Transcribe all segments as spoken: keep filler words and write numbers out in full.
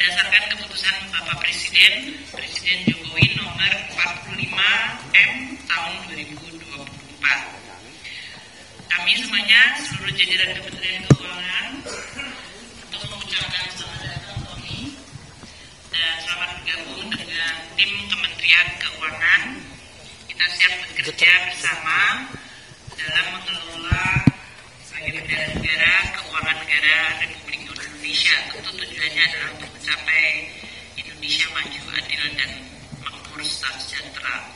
berdasarkan keputusan Bapak Presiden, Presiden Jokowi nomor empat puluh lima M tahun dua ribu dua puluh empat. Kami semuanya, seluruh jajaran Kementerian Keuangan, untuk mengucapkan selamat datang kami dan selamat bergabung dengan tim Kementerian Keuangan. Kita siap bekerja bersama dalam mengelola sebagai bendahara negara, keuangan negara Republik Indonesia. Tentu tujuannya adalah untuk mencapai Indonesia maju, adil dan makmur sejahtera.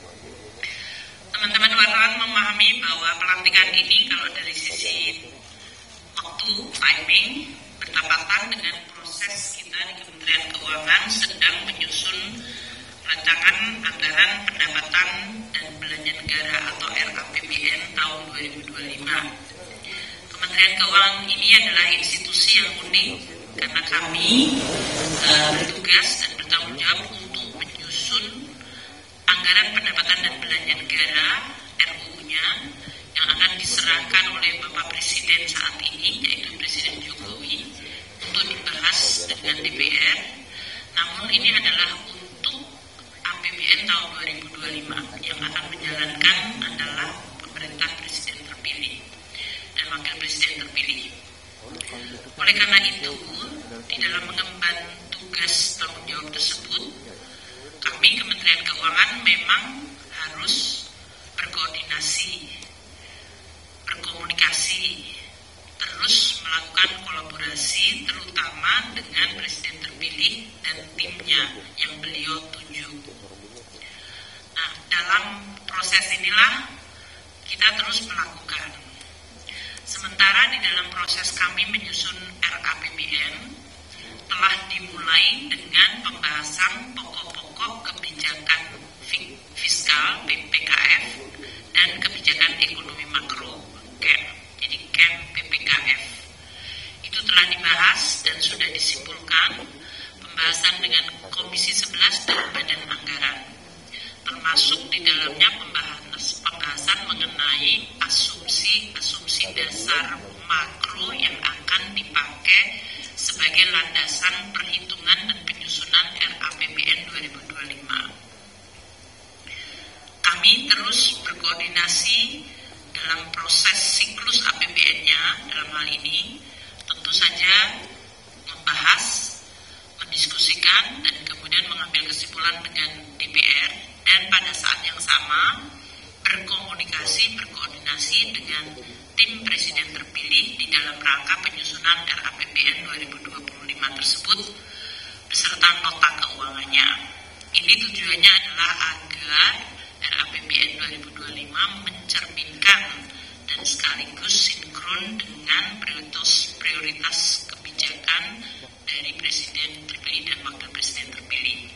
Teman-teman wartawan memahami bahwa pelantikan ini kalau dari sisi waktu, timing, bertepatan dengan proses kita di Kementerian Keuangan sedang menyusun rancangan anggaran pendapatan dan belanja negara atau R A P B N tahun dua ribu dua puluh lima. Kementerian Keuangan ini adalah institusi yang unik karena kami uh, bertugas dan bertanggung jawab untuk menyusun anggaran pendapatan dan belanja negara R U U-nya yang akan diserahkan oleh Bapak Presiden saat ini, yaitu Presiden Jokowi, untuk dibahas dengan D P R. Namun ini adalah untuk A P B N tahun dua ribu dua puluh lima yang akan menjalankan adalah pemerintah Presiden terpilih dan Wakil Presiden terpilih. Oleh karena itu, di dalam mengemban tugas tanggung jawab tersebut, kami Kementerian Keuangan memang harus berkoordinasi, berkomunikasi, terus melakukan kolaborasi terutama dengan Presiden terpilih dan timnya yang beliau tunjuk. Nah, dalam proses inilah kita terus melakukan. Sementara di dalam proses kami menyusun R A P B N telah dimulai dengan pembahasan pokok-pokok kebijakan fiskal P P K F dan kebijakan ekonomi makro C A M, jadi C A M P P K F. Itu telah dibahas dan sudah disimpulkan pembahasan dengan Komisi sebelas dan Badan Anggaran, termasuk di dalamnya pembahasan, pembahasan mengenai asumsi-asumsi dasar makro yang akan dipakai sebagai landasan perhitungan dan penyusunan R A P B N dua ribu dua puluh lima. Kami terus berkoordinasi dalam proses siklus A P B N-nya. Dalam hal ini tentu saja membahas, mendiskusikan, dan kemudian mengambil kesimpulan dengan D P R, dan pada saat yang sama berkomunikasi, berkoordinasi dengan tim Presiden terpilih di dalam rangka penyusunan R A P B N dua ribu dua puluh lima tersebut beserta nota keuangannya. Ini tujuannya adalah agar R A P B N dua ribu dua puluh lima mencerminkan dan sekaligus sinkron dengan prioritas prioritas kebijakan dari Presiden terpilih dan Wakil Presiden terpilih.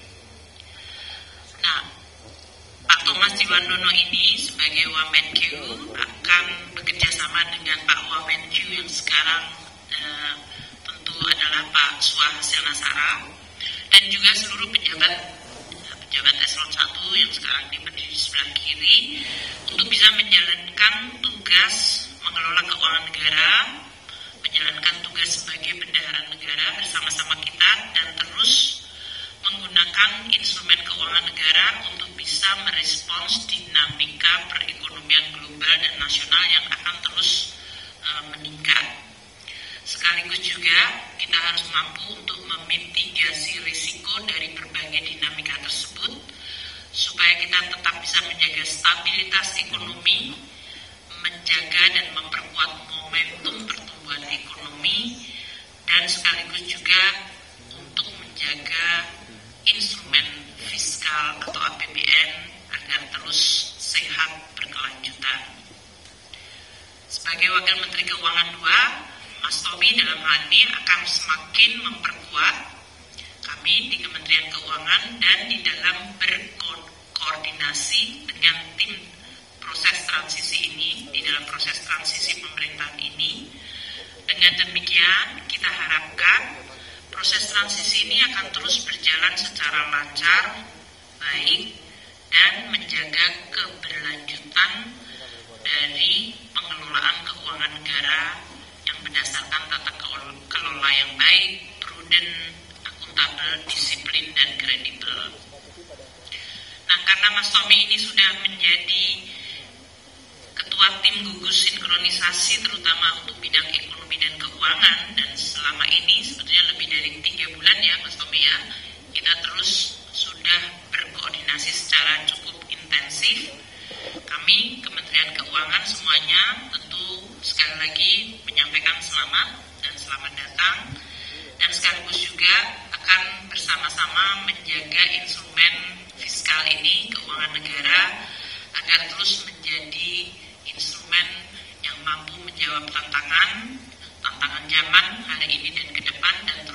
Nah, Pak Thomas Jiwandono ini sebagai Wamenq akan bekerja sama dengan Pak Wamenq yang sekarang eh, tentu adalah Pak Suhasil Nasara, dan juga seluruh pejabat pejabat eselon satu yang sekarang berdiri di sebelah kiri untuk bisa menjalankan tugas mengelola keuangan negara, menjalankan tugas sebagai bendahara negara bersama-sama kita, dan terus menggunakan instrumen keuangan negara untuk bisa merespons dinamika perekonomian global dan nasional yang akan terus uh, meningkat. Sekaligus juga kita harus mampu untuk memitigasi risiko dari berbagai dinamika tersebut supaya kita tetap bisa menjaga stabilitas ekonomi, menjaga dan memperkuat momentum pertumbuhan ekonomi, dan sekaligus juga untuk menjaga instrumen fiskal atau A P B N agar terus sehat berkelanjutan. Sebagai Wakil Menteri Keuangan dua, Mas Tommy dalam hal ini akan semakin memperkuat kami di Kementerian Keuangan dan di dalam berkoordinasi dengan tim proses transisi ini, di dalam proses transisi pemerintahan ini. Dengan demikian, kita harapkan proses transisi ini akan terus berjalan secara lancar, baik, dan menjaga keberlanjutan dari pengelolaan keuangan negara yang berdasarkan tata kelola yang baik, prudent, akuntabel, disiplin, dan kredibel. Nah, karena Mas Tommy ini sudah menjadi Ketua Tim Gugus Sinkronisasi terutama untuk bidang ekonomi dan keuangan, dan selama ini sebetulnya lebih dari tiga bulan ya Mas Tommy ya, kita terus sudah berkoordinasi secara cukup intensif. Kami Kementerian Keuangan semuanya tentu sekali lagi menyampaikan selamat dan selamat datang, dan sekaligus juga akan bersama-sama menjaga instrumen fiskal ini, keuangan negara, agar terus menjadi instrumen yang mampu menjawab tantangan, tantangan zaman hari ini dan ke depan, dan